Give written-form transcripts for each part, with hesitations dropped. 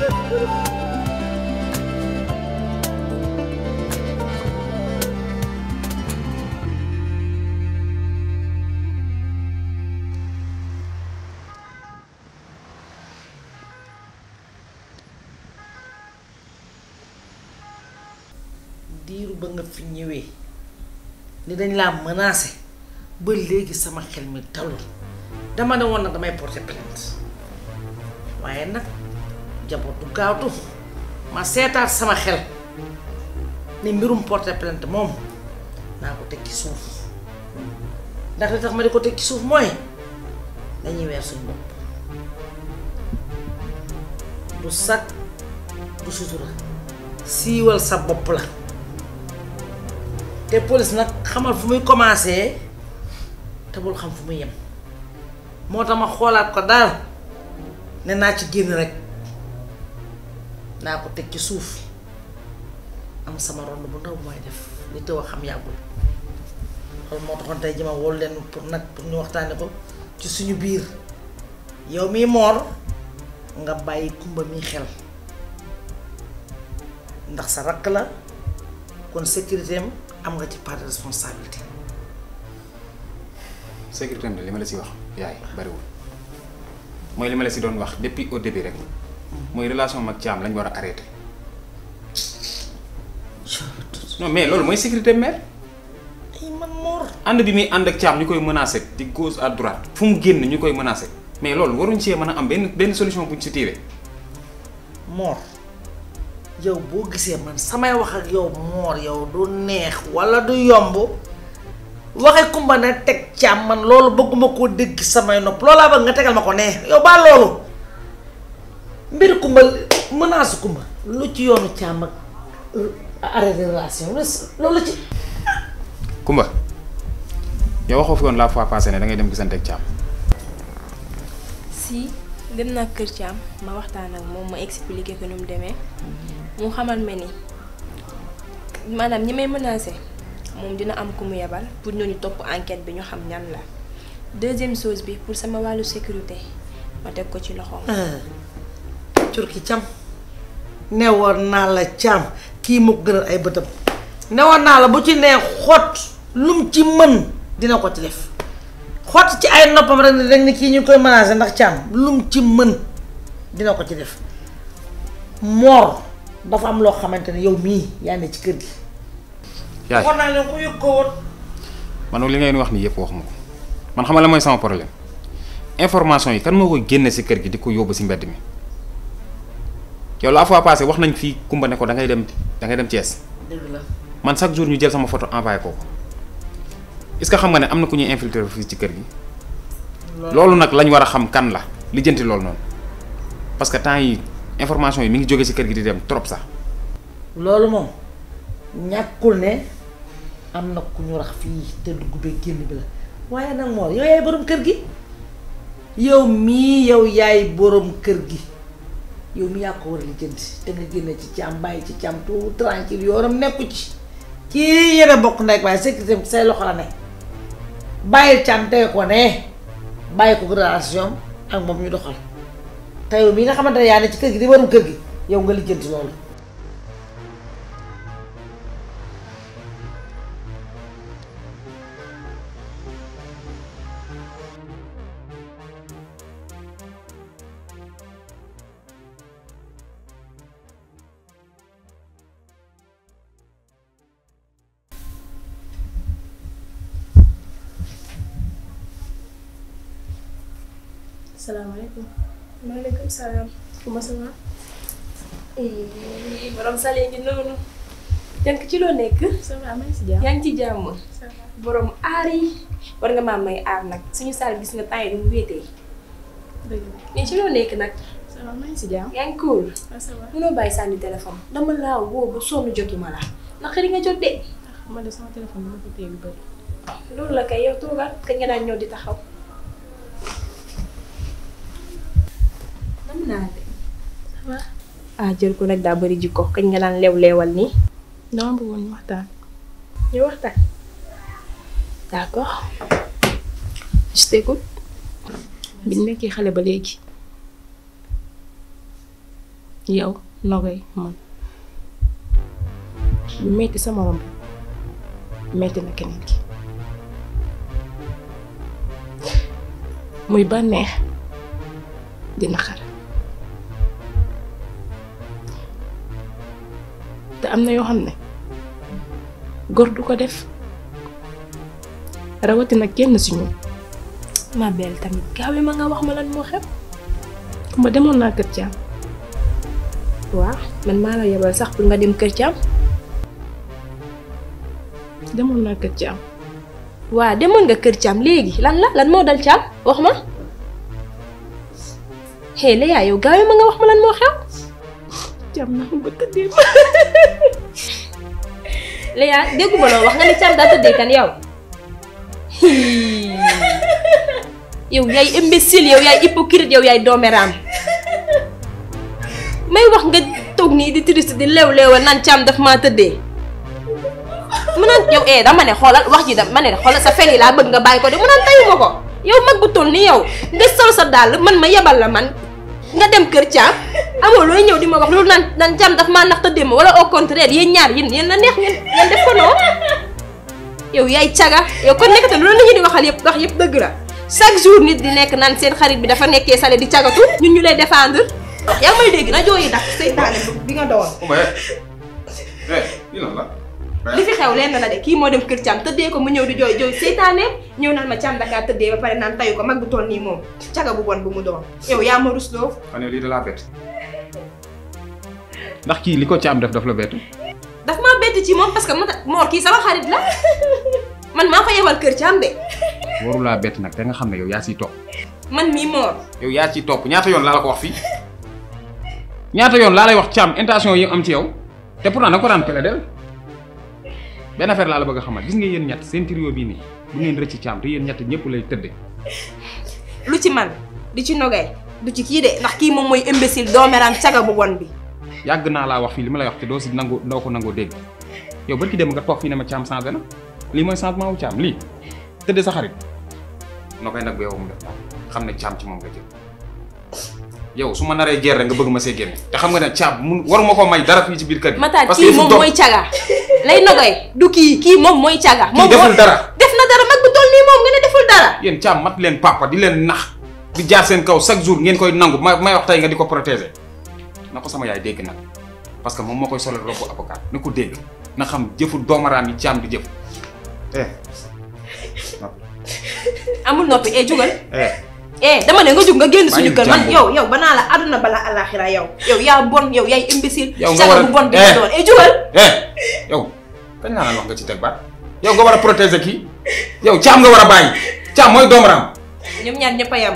diiru ba nga fi ñëwee ni dañ laa menacé ba léegi sama xel mi talul dama ne woon nag damay porter plainte waaye nag jabootu gaawtu ma seetaat sama xel ni mbirum porter plainte moom naa ko teg ci suuf ndax li tax ma di ko teg ci suuf mooy dañuy weer suñu bopp du sag du sutura siiwal sa bopp la te police nag xamal fu muy commencé te bul xam fu muy yem moo tax ma xoolaat ko daal ne naa ci génn rek naa ko teg ci suuf am sama rond bu ndaw mooy def li tëw a xam yàggul loolu moo taxoon tey jima wol leen pour nag pour ñu waxtaane ko ci suñu biir yow mii Mor nga bàyyi Kumba mi xel ndax sa rakk la kon sécurité am nga ci part de responsabilité. sécurité am li ma la si wax yaay bariwul mooy li ma la si doon wax depuis au début rek mooy relation mag Thiam lañ war a arrêté. non mais loolu mooy sécurité mère. ay man Mor. ànd bi muy ànd ak Thiam ñu koy menacé di gauche à droite fu mu génn ñu koy menacé mais loolu waruñ see mën a am benn solution buñ si tiiree. Mor yow boo gisee man samay wax ak yow Mor yow du neex walla du yomb waxe Kumba ne teg Thiam man loolu bëgguma koo dégg samay nopp loolaa bëgg nga tegal ma ko nee yow baa loolu mbir Kumba menace Kumba lu ci yoonu Thiam ak arrêté relation loolu ci. Kumba yow waxoo fi woon la fois passée ne da ngay dem gisante ak Thiam. si dem naa kër Thiam ma waxtaan ak moom ma expliqué ko nu mu demee mu xamal ma ni maanaam ñi may menacé moom dina am ku mu yebal pour ñooñu topp enquête bi ñu xam ñan la deuxième chose bi pour sama wàllu sécurité ma teg ko ci loxoom. curki Thiam newoon naa la Thiam kii mu gënal ay bëtam newoon naa la bu ci nee xott lum ci mën dina ko ci def xott ci ay noppam rek ni kii ñu koy menacé ndax Thiam lum ci mën dina ko ci def. Mor dafa am loo xamante ne yow mii yaa ne ci kër gi. yaay waxoon naa leen ko yëg ko woon. man li ngeen wax nii yëpp waxuma ko man xamal la mooy sama problème information yi kan moo koy génne si kër gi di ko yóbbu si mbedd mi yow la fois passée wax nañ fii Kumba ne ko da ngay dem Thiès. dëgg la man chaque jour ñu jël sama photo envoyé ko est-ce que xam nga ne am na ku ñuy infiltrer fii ci kër gi. loolu nag lañ war a xam kan la lijjanti loolu noonu parce que temps yi information yi mi ngi jóge ci kër gi di dem trop sax. loolu moom ñàkkul ne am na ku ñu rax fii te dugg be génn bi la waaye nag Mor yow yaay borom kër gi yow mii yow yaay borom kër gi yow mi yaa ko war a lijjanti te nga génne ci Thiam bàyyi ci Thiam tout tranquille yoonam nekku ci yéen a bokk ndey waaye sécurité say loxo la ne bàyyil Thiam tey ko ne bàyyi ko relation ak moom ñu doxal te yow mi nga xamante ne yaa ne ci kër gi di borom kër gi yow nga lijjanti loolu. salaamaaleykum. maaleykum salaam. comment ça va. borom Sale ngi noonu. jànk ci loo nekk. ça va maa ngi si jàmm. yaa ngi ci jàmm. ça va borom aar yi. war nga maa may aar nag suñu saal gis nga temps yi mu wéetee. dëgg la. mais ci loo nekk nag. ça va maa ngi si jàmm. yaa ngi cool. ça va. mënoo bàyyi sànni téléphone. dama laa woo ba sonn jotuma la. ndax xëy nga jot de. man de sama téléphone dama ko téye lu bëri. loolu la kay yow toogal kañ nga daan ñëw di taxaw. am naa de. ça va. ah jël ko nag daa bëri jikko kañ nga daan leewal nii. dama bëggoon ñu waxtaan. ñu waxtaan. d'accord. je t'écoute. bi ñu nekkee xale ba léegi yow Nogay man lu metti sama morom metti na keneen ki muy bànneex di naqar te am na yoo xam ne góor du ko def rawatina kenn si ñun. ma belle tamit gaaw ma nga wax ma lan moo xew. ma demoon naa kër Thiam. waaw man maa la yebal sax pour nga dem kër Thiam. demoon naa kër Thiam. waaw demoon nga kër Thiam léegi lan moo dal Thiam wax ma. hey Léa yow gaaw ma nga wax ma lan moo xew. Thiam na ba tëddee ma. Léa déggu ma loo wax nga ne Thiam daa tëddee kan yow. yow yaay imbécile yow yaay hypocrite yow yaay dooméram may wax nga toog nii di triste di leew-leewal naan Thiam daf maa tëddee mu naan yow dama ne xoolal wax ji dama ne xoolal sa fen yi laa bëgg nga bàyyi ko de mu naan tayuma ko yow mag bu toll ni yow nga sol sa dàll man ma yebal la man nga dem kër Thiam amoo looy ñëw di ma wax loolu naan Thiam daf maa nax tëddee ma wala au contraire yéen ñaar yéen la neex ngeen def ko noonu yow yaay caga yow kon nekkate loolu la ñu di waxal yëpp wax yëpp dëgg la chaque jour nit di nekk naan seen xarit bi dafa nekkee sale di cagatu ñun ñu lay défendre yaa may dégg na jooyi dak seytaane bi nga doon li fi xew leen la de kii moo dem kër Thiam tëddee ko mu ñëw di jooy seytaane ñëw naan ma Thiam dakaa tëddee ba pare naan tayu ko mag bu toll nii moom caga bu bon bu mu doon yow yaa ma rusloo xane lii da laa bett ndax kii li ko Thiam def daf la bett daf maa bett ci moom parce que moo kii sama xarit la man maa ko yebal kër Thiam de waru laa bett nag te nga xam ne yow yaa siy topp man mii Mor yow yaa ciy topp ñaata yoon laa la ko wax fii ñaata yoon laa lay wax Thiam intention yi am ci yow te pourtant da nga ko daan pele del benn affaire laa la bëgg a xamal gis nga yéen ñett seen trio bii nii bu ngeen rëcc Thiam te yéen ñett ñëpp lay tëdde lu ci man di ci Nogay du ci kii de ndax kii moom mooy imbécile dooméram caga bu bon bi yàgg naa laa wax fii li ma lay wax te doo si nangu doo ko nangoo dégg yow barki dem nga toog fii ne ma Thiam changé na lii mooy changement wu Thiam lii tëdde sa xarit Nogay nag bu yow mu def xam ne Thiam ci moom nga jël yow su ma naree gerte nga bëgg ma see génne te xam nga ne Thiam mun waruma koo may dara fii ci biir kër gi. Matar kii moom mooy caga lay Nogay du kii moom mooy caga. moom deful dara def na dara mag bu toll nii moom nga ne deful dara. yéen Thiam mat leen papa di leen nax di jaar seen kaw chaque jour ngeen koy nangu may wax tey nga di ko protéger na ko sama yaay dégg nag parce que moom moo koy solal robu avocat na ko dégg na xam jëfu doomaraam yi Thiam di jëf amul noppi jugal. dama ne nga jug nga génn suñu kër man yow banaa la àdduna balaa àllaaxira yow yaa bon yow yaay imbécile. yow nga war a bu bon bi nga doon jugal. yow kañ laa naan wax nga ci teg baat yow nga war a protéger kii yow Thiam nga war a bàyyi Thiam mooy doomaraam. ñoom ñaar ñëpp a yam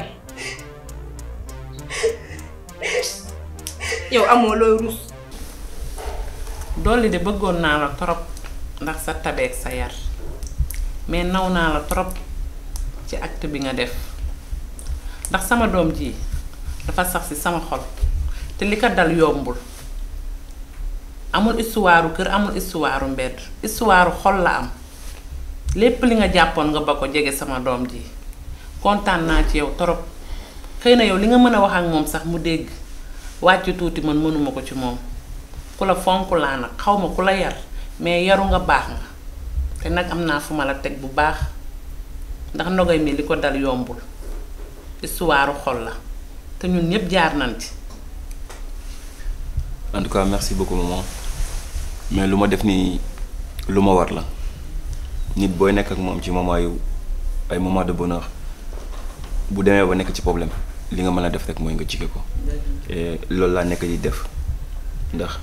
yow amoo looy ruus. dolli de bëggoon naa la trop ndax sa tabeek sa yar mais naw naa la trop ci acte bi nga def. ndax sama doom ji dafa sax ci sama xol te li ko dal yombul amul histoire kër amul histoire mbedd histoire xol la am lépp li nga jàppoon nga ba ko jege sama doom ji kontaan naa ci yow torop xëy na yow li nga mën a wax ak moom sax mu dégg wàcc tuuti man mënuma ko ci moom ku la fonk laa nag xaw ma ku la yar mais yaru nga baax nga te nag am naa fu ma la teg bu baax ndax Nogay mi li ko dal yombul histoire xol la te ñun ñëpp jaar nañ ci. en tout cas merci beaucoup maman mais lu ma def nii lu ma war la nit booy nekk ak moom ci moment yu ay moment de bonheur bu demee ba nekk ci problème li nga mën a def rek mooy nga jige ko et loolu laa nekk di def ndax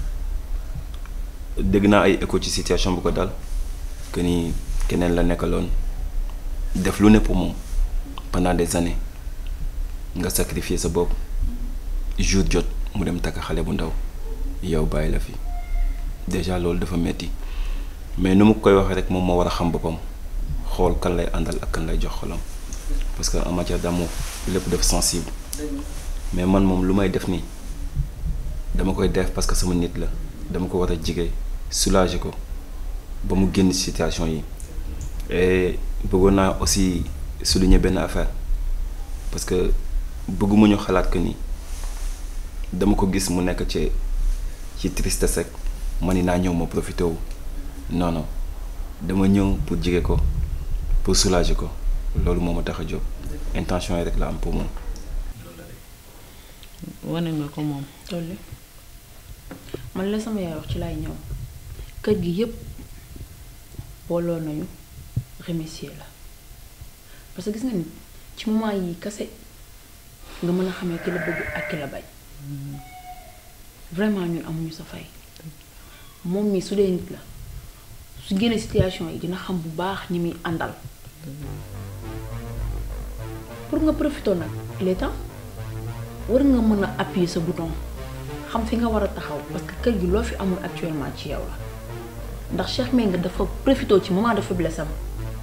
dégg naa ay écho ci situation bu ko dal que ni keneen la nekkaloon def lu ne pour moom pendant des années nga sacrifier sa bopp jour jot mu dem takk xale bu ndaw yow bàyyi la fi déjà loolu dafa metti mais nu mu koy waxee rek moom moo war a xam boppam xool kan lay àndal ak kan lay jox xolam parce que en matière d'amour lépp def sensible mais man moom lu may def nii dama koy def parce que sama nit la dama ko war a jige soulager ko ba mu génn situation yi et bëggoon naa aussi souligner benn affaire parce que bëgguma ñu xalaat que ni dama ko gis mu nekk ci tristesse rek ma ni naa ñëw ma profité wu non non dama ñëw pour jege ko pour soulager ko loolu moo ma tax a jóg intention yi rek la am pour moom. wane nga ko moom. Dolly man la sama yaay wax ci laay ñëw kër gi yépp booloo nañu remercier la parce que gis nga ni ci moment yi kase nga mën a xamee ki la bëgg ak ki la bañ vraiment ñun amuñu sa fay moom mi su dee nit la su génne situation yi dina xam bu baax ñi muy àndal pour nga profiter nag il est temps war nga mën a appuyer sa bouton xam fi nga war a taxaw parce que kër gi loo fi amul actuellement ci yow la ndax Cheikh Mbengue dafa profité ci moment de faiblesse am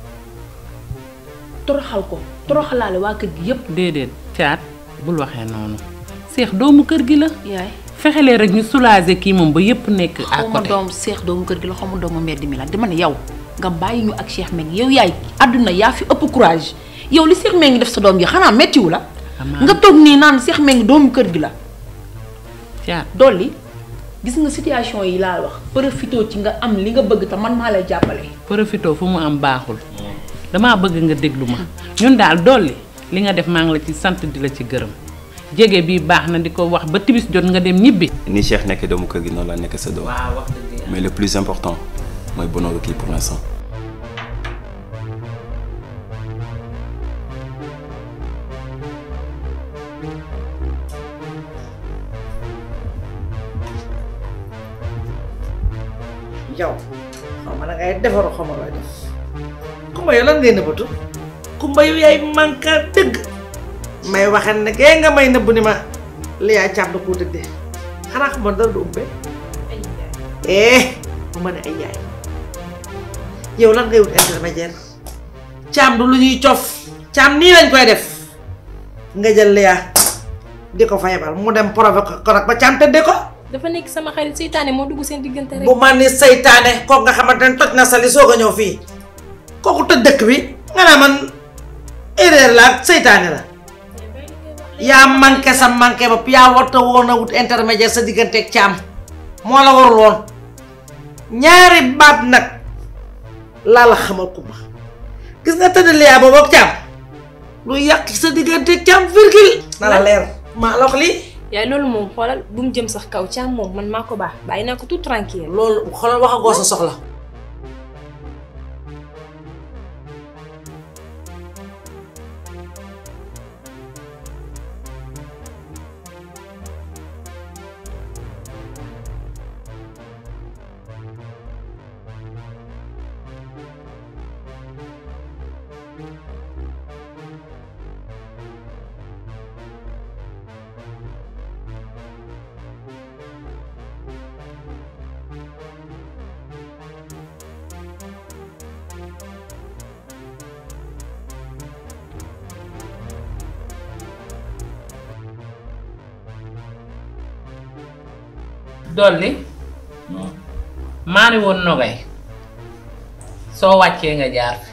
toroxal ko toroxalaale waa kër gi yépp. déedéet caat bul waxee noonu Cheikh doomu kër gi la. yaay fexelee rek ñu soulager kii moom ba yépp nekk à xaw ma côté. doom Cheikh doomu kër gi la xaw ma doomu mbedd mi la dama ne yow nga bàyyi ñu ak Cheikh Mbengue yow yaay àdduna yaa fi ëpp courage yow li Cheikh Mbengue def sa doom yi xanaa mettiwu la. nga toog nii naan Cheikh Mbengue doomu kër gi la. caat Dolly gis nga situation yi laa wax profitoo ci nga am li nga bëgg te man maa lay jàppale. profito fu mu am baaxul damaa bëgg nga déglu ma ñun daal Dolly li nga def maa ngi la ci sant di la ci gërëm jege bii baax na di ko wax ba tibis jot nga dem ñibbi. ni Cheikh nekk doomu kër gi noonu la nekk sa doom. waaw wax dëgg yàlla. mais le plus important mooy bonheur kii pour l'instant. yow xaw ma na ngay defaru xaw ma looy def Kumba yow lan ngay nëbbatu Kumba yow yaay manka dëgg may waxen ne gee nga may nëbb ni ma li yaay caam da koo tëddee xanaa xam dara du umpe bu ma ne ay yaay yow lan ngay wut intermédiaire caam du lu ñuy cof caam nii lañ koy def nga jël li yaa di ko fa yebal mu dem provoqué ko nag ba caam tëddee ko dafa nekk sama xarit seytaane moo dugg seen diggante rek. bu ma ni seytaane kooku nga xamante ne toj na sa li soog a ñëw fii kooku tëj dëkk bi nga naa man erreur la ak seytaane la yaa manqué sa manqué bopp yaa warta woon a wut intermédiaire sa digganteeg caam moo la warul woon ñaari baat nag laa la xamal Kumba gis nga tëdd liyaa boobu ak caam lu yàq sa digganteeg caam virgule na la leer maa la wax lii yaay loolu moom xoolal bu mu jëm sax kaw caam moom man maa ko baax bàyyi naa ko tout tranquille. loolu xoolal waxagoo sa soxla Dolly maa ni woon nogay soo wàccee nga jaar fi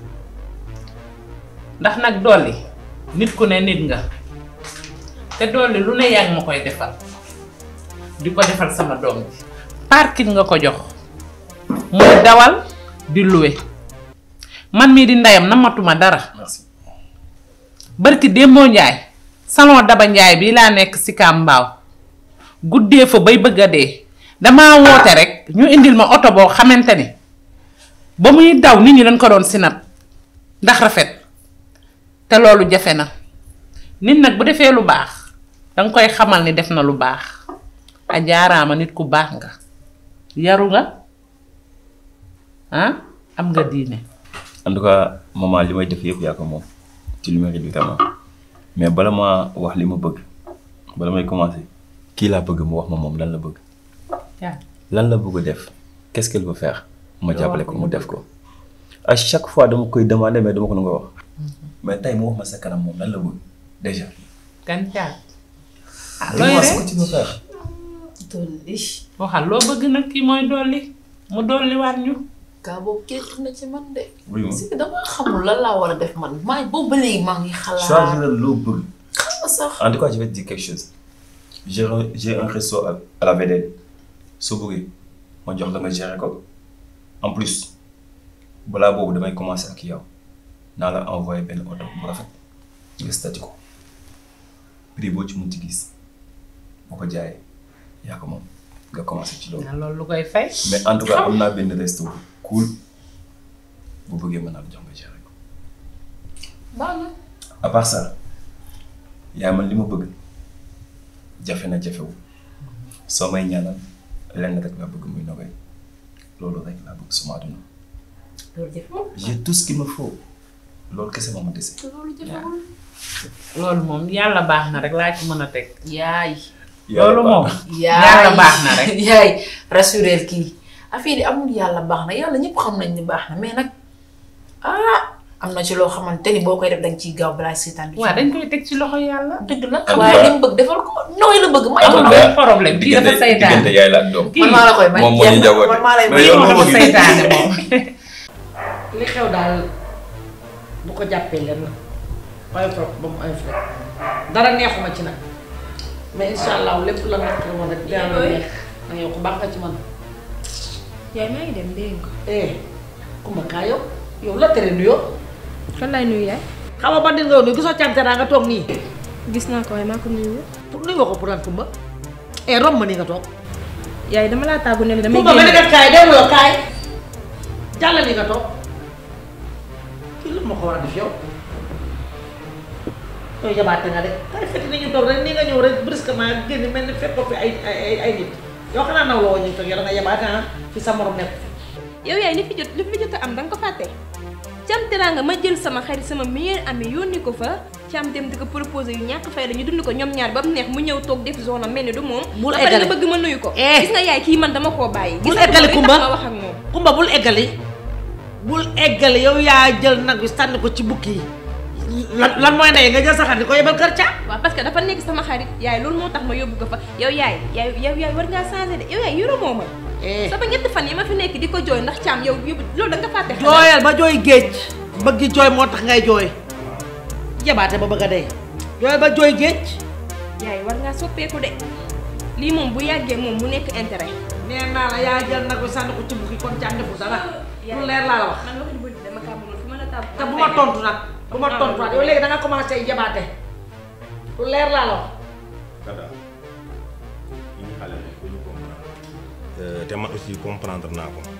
ndax nag Dolly nit ku ne nit nga te Dolly lu ne yaa ngi ma koy defal di ko defal sama doom ji parking nga ko jox muy dawal di luwe man mii di ndeyam namatuma dara. merci. barki Demba Njaay salon Daba Njaay bii laa nekk si Kambaaw guddee fa bay bëgg a dee damaa woote rek ñu indil ma oto boo xamante ni ba muy daw nit ñi dañ ko doon sinap ndax rafet te loolu jafe na nit nag bu defee lu baax danga koy xamal ni def na lu baax a jaaraama nit ku baax nga yaru nga ah am nga diine. en tout cas maman li may def yëpp yaa ko moom ci lu mérite bi vraiment mais bala ma wax li ma bëgg bala may commencer kii laa bëgg mu wax ma moom lan la bëgg. lan la bëgg def qu'est-ce qu'elle veut faire ma jàppale ko mu def ko à chaque fois dama koy demander mais dama ko nga wax mais tey mu wax ma sa kanam moom lan la bëgg déjà. kan caat. looy rek Dolly. waxal loo bëgg nag kii mooy dolli mu dolli waat ñu. kaa boobu képp na ci man de. oui ma si dama xamul lan laa war a def man maa boobu ba léegi maa ngi xalaat. choisir loo bëgg. xam nga sax. en tout cas je vais te dire quelque chose j'ai un resto à la VDN soo bëggee ma jox la nga gérer ko en plus balaa boobu damay commencer ak yow naa la envoyer benn oto bu rafet nga stati ko prix boo ci munti gis boo ko jaayee yaa ko moom nga commencer ci loolu. loolu lu koy fay. mais en tout cas am naa benn resto bu cool bu bëggee mën naa la jox nga gérer ko. baax na. à part ça yaa man li ma bëgg jafe na jafewul soo may ñaanal lenn rek laa bëgg muy Nogay loolu rek laa bëgg suma àdduna. loolu jafewul. j'ai tout ce qu'il me faut loolu kese moo ma dese. loolu jafewul. loolu moom yàlla baax na rek laa ci mën a teg. yaay. loolu moom. yàlla baax na rek yaay rassurel kii affaire yi amul yàlla baax na yàlla ñëpp xam nañ ni baax na mais nag am na ci loo xamante ni boo koy def danga ciy gaaw balaa seetaan. waaw dañ koy teg ci loxo yàlla. dëgg la waaye li mu bëgg defal ko nooy la bëgg. may ko amul benn problème bii dafa saytaane diggante yaay la ak doom. man maa la koy may moom moo ñu jaboote man maa lay mais yow moom moo dafa bëgg saytaane moom. li xew daal bu ko jàppee lenn oyof rek ba mu oyof rek dara neexuma ci nag mais incha allah lépp la nekk woon rek dina la neex na yow ko baax nga ci man. yaay maa ngi dem dégg nga ko. Kumba kaa yow la tere nuyoo. kan laay nuyu yaay. xam nga ban nit nga yow nuyu gisoo càmteraa nga toog nii. gis naa ko waaye maa ko nuyu. pour nuyu ko pour lan Kumba. romb ma nii nga toog. yaay dama laa tàggu ne la damay Kumba nga nekk kaay dem loo kaay. jàll nii nga toog. kii lu ma ko war a def yow. yow jabaate nga de kay fekk ni ñu toog rek nii nga ñëw rek brusquement génn mel ni fekk ko fi ay nit yoo xam naa naw la woo ñu toog yow da nga yabaate fi sa morom nekk. yow yaay li fi jot a am danga ko fàtte. Thiam Teranga ma jël sama xarit sama meilleur ami yónni ko fa Thiam dem di ko proposé yu ñàkk fay la ñu dund ko ñoom ñaar ba mu neex mu ñëw toog def zone am mel ni du moom. bul ba pare eggale nga bëgg ma nuyu ko. gis nga yaay kii man dama koo bàyyi. bul eggale Kumba ma wax ak moom. Kumba bul eggale yow yaa jël nag bi sànni ko ci bukki yi lan mooy ndey nga jël sa xarit di ko yebal kër Thiam. waaw parce que dafa nekk sama xarit yaay loolu moo tax ma yóbbu ko fa yow yaay war ngaa changé de yow yaay yoroo moo ma. sama ñetti fan yi ma fi nekk di ko jooy ndax Thiam yow loolu da nga fàtte. jooyal ba jooy géej bëgg jooy moo tax ngay jooy jabaate ba bëgg a dee jooyal ba jooy géej. yaay war ngaa soppeeku de lii moom bu yàggee moom mu nekk intérêt. nee naa la yaa jël nag bi sànni ko ci bukki kon Thiam deful dara. lu leer laa la wax. man waxuñu bëri dama kaa mënul fi ma la tàmm. te bu ma tontu nag bu ma tontu nag yow léegi da nga commencé jabaate lu leer laa la wax. Kada ñu xale la ko ñu comprendre te man aussi comprendre naa ko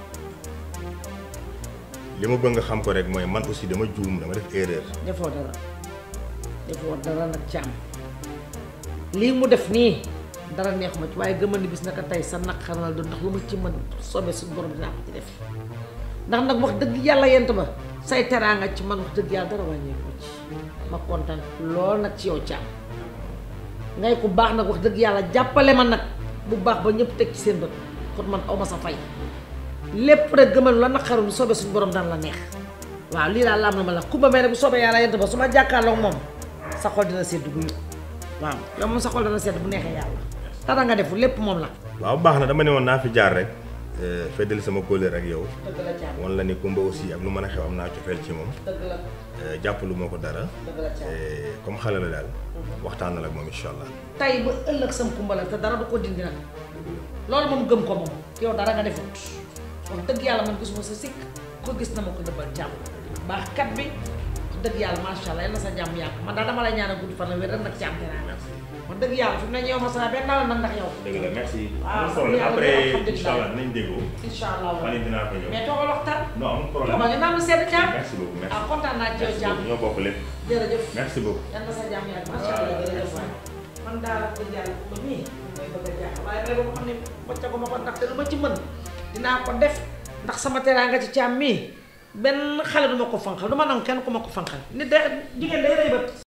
li ma bëgg nga xam ko rek mooy man aussi dama juum dama def erreur. defoo dara nag Thiam lii mu def nii dara neexuma ci waaye gëmal ni bis naka tey sa naqar na doon ndax lu ma ci mën soobee suñu borom dinaa ko ci def ndax nag wax dëgg yàlla yent ba say teraanga ci man wax dëgg yàlla dara wàññeeku ci ma kontaan lool nag ci yow Thiam ngay ku baax nag wax dëgg yàlla jàppale ma nag bu baax ba ñëpp teg ci seen bët kon man aw ma sa fay lépp rek gëmal la naqaru bu soobee suñu borom daan la neex waaw lii daal la am na ma la Kumba may ne bu soobee yàlla yent ba su ma jàkkaarloo moom sa xol dina sedd guyu waaw yow moom sa xol dana sedd bu neexee yàlla dara nga defu lépp moom la. waaw baax na dama ne woon naa fi jaar rek feddali sama kóllëre ak yow. dëgg la Thiam wan la ni Kumba aussi ak lu mën a xew am naa cofeel ci moom. dëgg la jàppalu ma ko dara. dëgg la Thiam comme xale la daal. waxtaanal ak moom incha allah. tey ba ëllëg sam Kumba la te dara du ko dindi nag loolu moom gëm ko moom yow dara nga defut wax dëgg yàlla man gisuma sa sikk ko gis na ma ko dëbbal Thiam baax kat bi wax dëgg yàlla macha allah yal na sa jàmm yàgg man daal dama lay ñaanal gudd fan la wér rek nag Thiam Teranga wax dëgg yàlla fi mu ne ñëw ma sa benn daal nag ndax yow. dëgg la merci. waaw problème après incha allah dinañ déggoo. incha allah man it dinaa ko ñëw. mais toogal waxtaan. non amul problème toogal ñu naan lu sedd Thiam. merci beaucoup merci. ah kontaan naa ci yow Thiam ñoo bokk lépp. jërëjëf. merci beaucoup. yal na sa jàmm yàgg macha allah jërëjëf waay man daal wax dëgg yàlla ba nii mooy bëgg a jaaxal waaye rek boo xam ne waccagu ma ko ndax te lu ma ci mën dinaa ko def ndax sama teraanga ci Thiam mii benn xale du ma ko fanqal du ma nangu kenn ku ma ko fanqal nit de jigéen day rëy bët